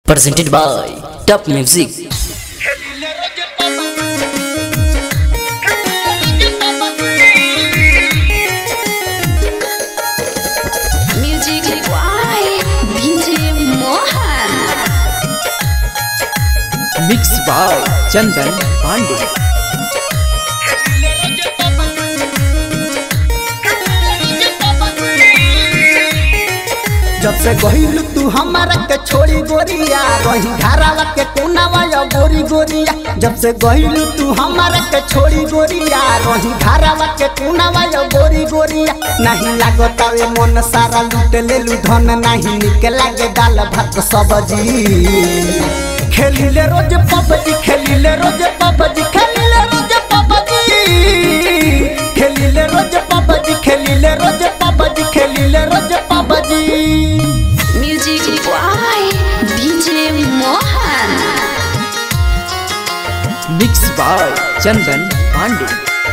presented by Top Music. Music by DJ Mohan. Mixed by Chandan Pandey. जब से गहिलू तू हमारा के छोड़ी गोरिया रही घरावा के कोनावा या गोरी गोरिया। जब से गहिलू तू हमारा के छोड़ी गोरिया रही घरावा के कोनावा या गोरी गोरिया। नहीं लागतावे मन सारा लूट लेलू धन नहीं निक लागे दाल भात सब्जी। खेलिले रोज पबजी खेलिले रोज पबजी खेलिले रोज पबजी खेलिले रोज पबजी खेलिले रोज पबजी खेलिले रोज PUBG. Music by DJ Mohan. Mixed by Chandan Pandey.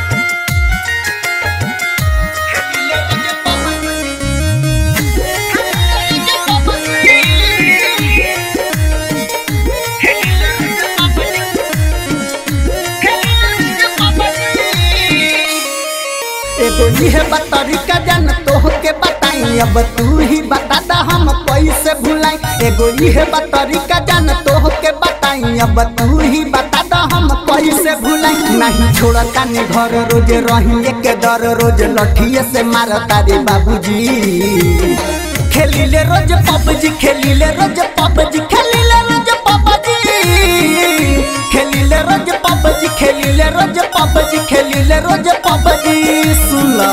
एगो यह बतरी का जान तोहके बताई अब तू ही बता दा हम कैसे भुलाई। एगो यह बतरी का जान तोहके बताई अब तू ही बता दा हम कैसे भुलाई। नहीं छोड़ता ने घर रोज रही के दर रोज लठिए से मारता रे बाबूजी। खेलिले रोज पबजी खेलिले रोज पबजी खेलिले रोज पबजी खेलिले रोज पबजी खेलिले रोज पबजी खेलिले रोज पबजी। सुला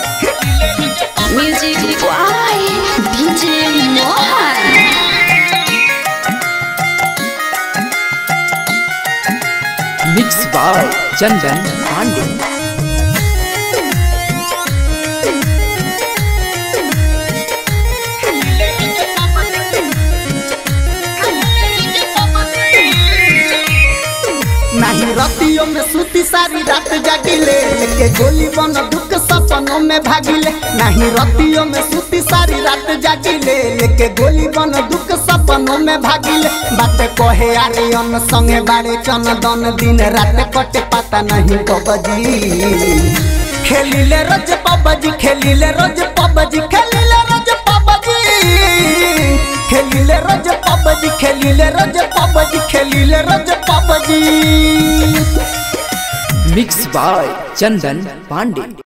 Music by DJ Mohan. Mixed by Chandan Pandey. नहीं रतियों में सूती सारी रात जागिले लेके गोली बन दुख सपनों में भागिले। नहीं रतियों में सूती सारी रात जागिले लेके गोली बन दुख सपनों में भागिले। बात कहे आरे अन संगे बारे चंदन दिन रात कटे पता नहीं पबजी। खेलिले रोज पबजी खेलिले रोज पबजी खेलिले रोज पबजी खेलिले रोज पबजी खेलिले रोज पबजी खेलिले रोज PUBG. Mixed by Chandan Pandey.